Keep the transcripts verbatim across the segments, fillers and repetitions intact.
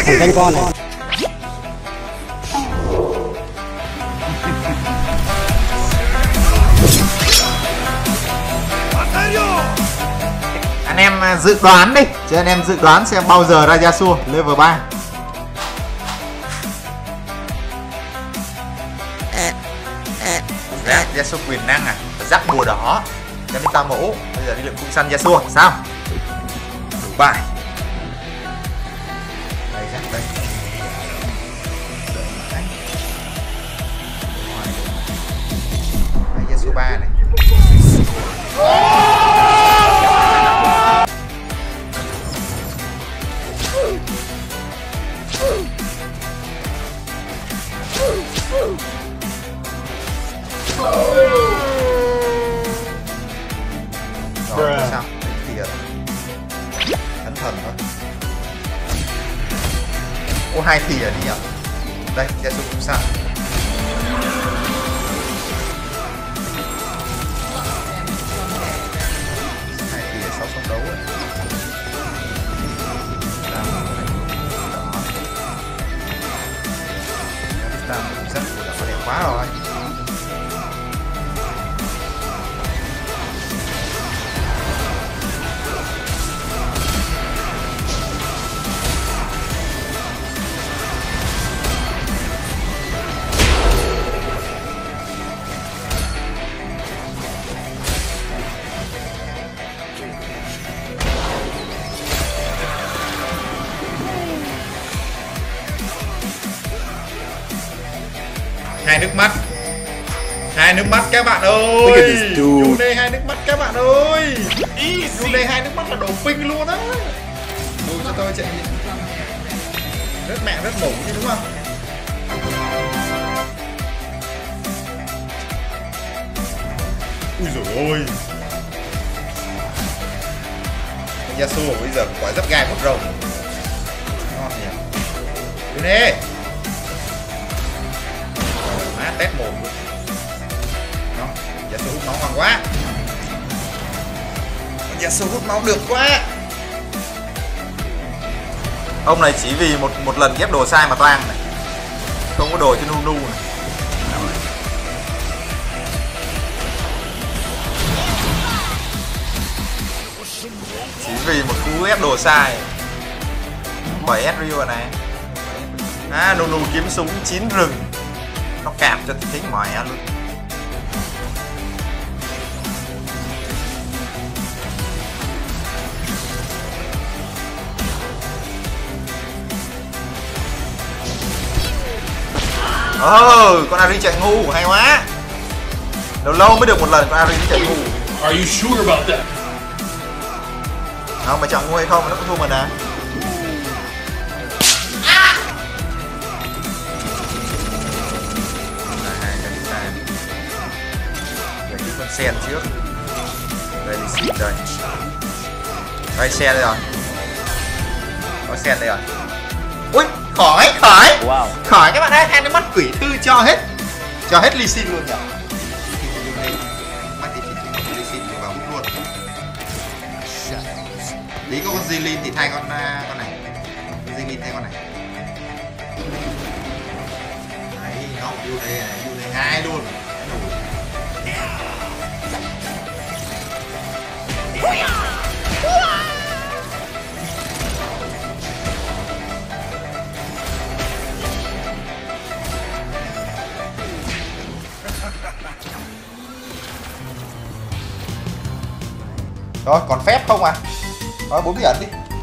thằng canh con này. Anh em dự đoán đi, chứ anh em dự đoán xem bao giờ ra Yasuo level ba. Rác Yasuo quyền năng à, rắc bùa đỏ, cái ta mũ, bây giờ đi lượm cung săn Yasuo, sao? Đủ bài. Đây rác đây. Đây Yasuo ba này. Rồi sao? Thì thánh thần thôi. Ô hai thì à đi nhở? Đây, Yasuo cũng sao? Hai thì sáu sông đấu ấy. Ta cũng rất là có đẹp quá rồi. Hai nước mắt, hai nước mắt các bạn ơi. Yone hai nước mắt các bạn ơi. Yone hai nước mắt là đổ ping luôn á. Đủ cho tôi chạy rất mẹ rất mổ chứ đúng không? Ui dồi ôi, Yasuo bây giờ quả rất gai một rồng ngon nhỉ. Yone má tét mồm luôn. Đó, Yasuo hút máu ngon quá. Yasuo hút máu được quá. Ông này chỉ vì một một lần ghép đồ sai mà toang này. Không có đồ cho Nunu này. Chỉ vì một cú ghép đồ sai. Bởi Ezreal này. À, Nunu kiếm súng chín rừng. Nó cạp cho thấy mỏi luôn. Ồ, oh, con Ari chạy ngu hay quá. Lâu lâu mới được một lần con Ari chạy ngu. Are you sure about that? Không, mày chọn ngu hay không nó cũng thua mình à. Sen trước. Đây là xịn đây. Đây xe đây rồi. Có sen đây rồi. Ui, khỏi, khỏi. Wow. Khỏi các bạn ơi, hai cái mắt quỷ thư cho hết. Cho hết Lee Sin luôn nhỉ. Mắt thì Lee Sin vào hút luôn. Tí có con Zilin thì thay con con này. Zilin thay con này. Đấy, nó yêu đây này, yêu đây hai luôn. Rồi, còn phép không à? Rồi, bốn bí ẩn đi.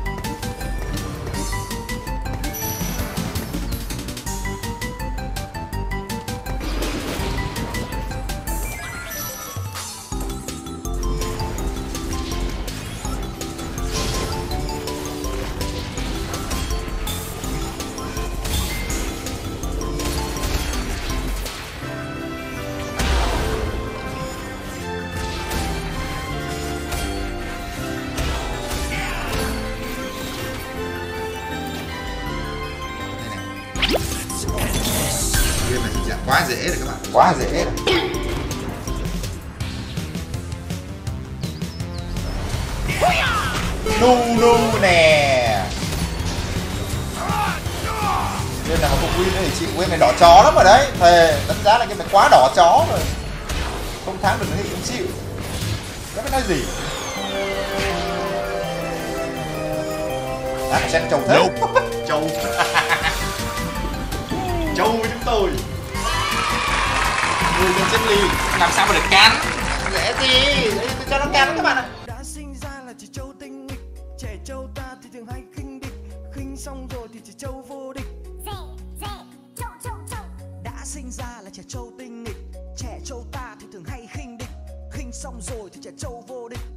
Quá dễ rồi các bạn, quá dễ rồi. Nu nu nè. Game nào mà không win thì chịu, game này đỏ chó lắm rồi đấy. Thề, đánh giá là game này quá đỏ chó rồi. Không thắng được thì cũng chịu. Nó biết nói gì. À, xem trâu thế. Trâu. Trâu với chúng tôi. Người dân chết ly, làm sao mà được can? Dễ gì? Để tôi cho nó can các bạn ạ. Đã sinh ra là chỉ châu tinh nghịch, trẻ châu ta thì thường hay khinh địch, khinh xong rồi thì chỉ châu vô địch. Dễ, dễ, châu, châu, châu. Đã sinh ra là trẻ châu tinh nghịch, trẻ châu ta thì thường hay khinh địch, khinh xong rồi thì trẻ châu vô địch.